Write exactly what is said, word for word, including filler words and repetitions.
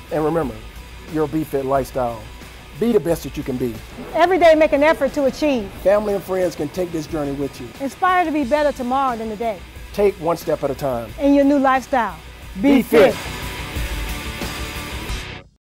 And remember, your BEFIT lifestyle. Be the best that you can be. Every day make an effort to achieve. Family and friends can take this journey with you. Inspire to be better tomorrow than today. Take one step at a time. In your new lifestyle. Be fit.